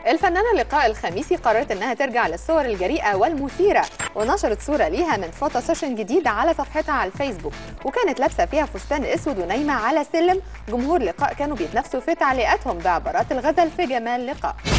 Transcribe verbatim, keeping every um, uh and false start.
الفنانة لقاء الخميسي قررت انها ترجع للصور الجريئة والمثيرة، ونشرت صورة ليها من فوتو سيشن جديدة على صفحتها على الفيسبوك، وكانت لابسة فيها فستان اسود ونايمة على سلم. جمهور لقاء كانوا بيتنافسوا في تعليقاتهم بعبارات الغزل في جمال لقاء.